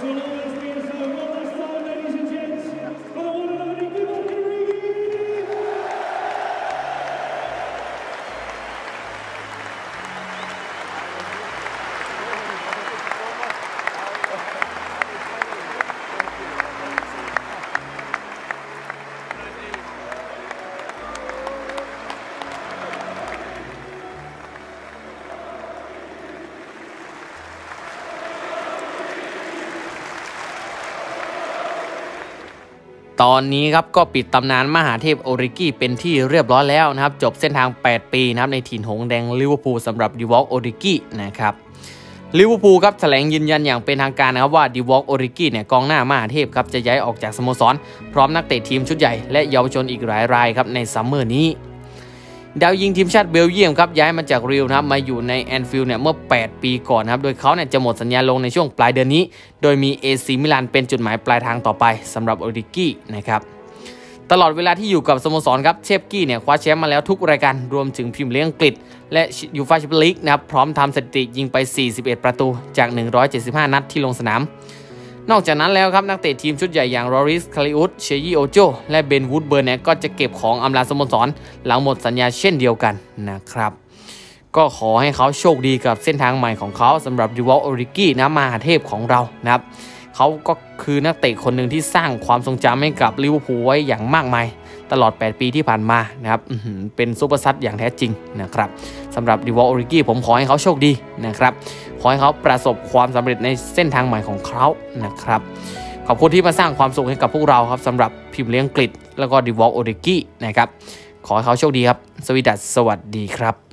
ตอนนี้ครับก็ปิดตำนานมหาเทพโอริกิเป็นที่เรียบร้อยแล้วนะครับจบเส้นทาง8ปีนะครับในถิ่นหงแดงลิเวอร์พูลสำหรับดิวอล์กโอริกินะครับลิเวอร์พูลครับแถลงยืนยันอย่างเป็นทางการนะครับว่าดิวอล์กโอริกิเนี่ยกองหน้ามหาเทพครับจะย้ายออกจากสโมสรพร้อมนักเตะทีมชุดใหญ่และเยาวชนอีกหลายรายครับในซัมเมอร์นี้ดาวยิงทีมชาติเบลเยียมครับย้ายมาจากริวนะครับมาอยู่ในแอนฟิลด์เนี่ยเมื่อ8ปีก่อนนะครับโดยเขาเนี่ยจะหมดสัญญาลงในช่วงปลายเดือนนี้โดยมีเอซีมิลานเป็นจุดหมายปลายทางต่อไปสำหรับโอริกินะครับตลอดเวลาที่อยู่กับสโมสรครับเชฟกี้เนี่ยคว้าแชมป์มาแล้วทุกรายการรวมถึงพรีเมียร์ลีกอังกฤษและยูฟ่าแชมเปี้ยนลีกนะครับพร้อมทำสถิติยิงไป41ประตูจาก175นัดที่ลงสนามนอกจากนั้นแล้วครับนักเตะทีมชุดใหญ่อย่างลอริสคาริอุสเชยี่โอโจและเบนวูดเบิร์นเนี่ยก็จะเก็บของอำลาสโมสรหลังหมดสัญญาเช่นเดียวกันนะครับก็ขอให้เขาโชคดีกับเส้นทางใหม่ของเขาสำหรับดิวอล์กโอริกินะมหาเทพของเรานะครับเขาก็คือนักเตะคนหนึ่งที่สร้างความทรงจำให้กับลิเวอร์พูลไว้อย่างมากมายตลอด8ปีที่ผ่านมานะครับเป็นซุปเปอร์ซับอย่างแท้จริงนะครับสำหรับดิวอล์กโอริกิผมขอให้เขาโชคดีนะครับขอให้เขาประสบความสำเร็จในเส้นทางใหม่ของเขานะครับขอบคุณที่มาสร้างความสุขให้กับพวกเราครับสำหรับพรีเมียร์ลีกอังกฤษแล้วก็ดิวอล์กโอริกินะครับขอให้เขาโชคดีครับสวัสดีครับ